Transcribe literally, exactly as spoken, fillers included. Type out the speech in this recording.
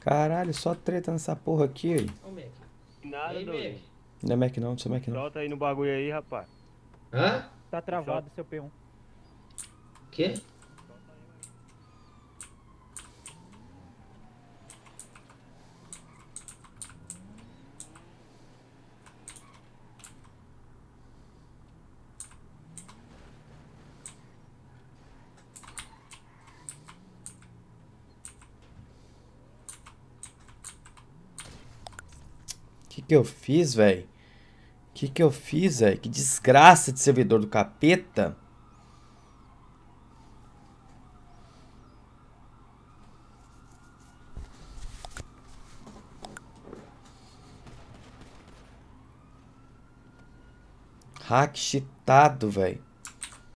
Caralho, só treta nessa porra aqui, aí. Ô, Mac. E Nada, aí, doido. Mac? Não é Mac não, não sou Mac não. Solta aí no bagulho aí, rapaz. Hã? Tá Me solta. travado seu P um. Quê? Solta aí, mano. Que que eu fiz, velho? Que que eu fiz, velho? Que desgraça de servidor do capeta. Hack cheatado, velho.